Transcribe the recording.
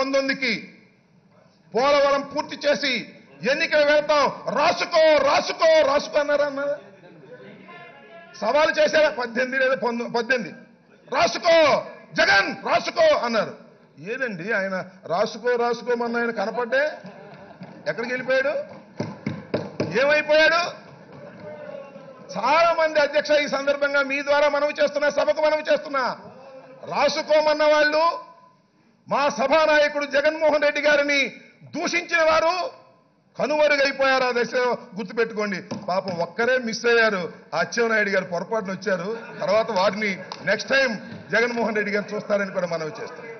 2019కి పోలవరం పూర్తి చేసి ఎన్నికలు వెళ్తాం, రాసుకో రాసుకో రాసుకో అన్నారా? సవాలు చేశారా? 18 లేదా 18 రాసుకో జగన్ రాసుకో అన్నారు. ఏదండి ఆయన రాసుకో రాసుకోమన్న ఆయన కనపడ్డే ఎక్కడికి వెళ్ళిపోయాడు? ఏమైపోయాడు? చాలా మంది అధ్యక్ష ఈ సందర్భంగా మీ ద్వారా మనవి చేస్తున్నా, సభకు మనవి చేస్తున్నా, రాసుకోమన్న వాళ్ళు మా సభానాయకుడు జగన్మోహన్ రెడ్డి గారిని దూషించిన వారు కనుమరుగైపోయారు. ఆ దశలో గుర్తుపెట్టుకోండి. పాపం ఒక్కరే మిస్ అయ్యారు. అచ్చెన్నాయుడు గారు పొరపాటున వచ్చారు. తర్వాత వారిని నెక్స్ట్ టైం జగన్మోహన్ రెడ్డి గారు చూస్తారని కూడా మనవి చేస్తాం.